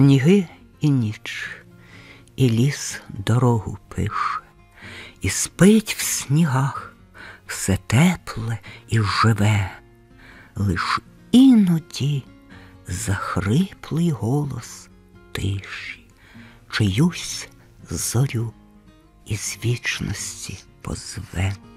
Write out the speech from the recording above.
Сніги і ніч, і ліс дорогу пише, і спить в снігах все тепле і живе, лиш іноді захриплий голос тиші чиюсь зорю із вічності позве.